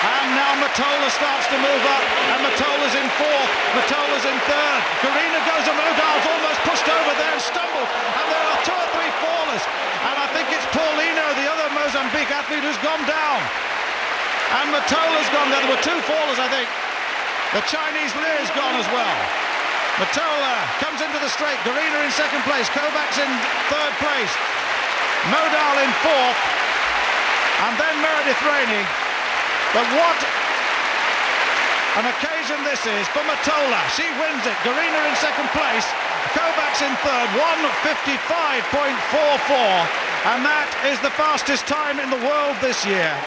And now Matola starts to move up, and Matola's in fourth, Matola's in third. Garina goes, and Modal's almost pushed over there and stumbled, and there are two or three fallers. And I think it's Paulino, the other Mozambique athlete, who's gone down. And Matola's gone down. There were two fallers, I think. The Chinese Lear's gone as well. Matola comes into the straight, Garina in second place, Kovacs in third place, Modal in fourth, and then Meredith Rainey. But what an occasion this is for Matola. She wins it. Garina in second place, Kovacs in third, 1:55.44, and that is the fastest time in the world this year.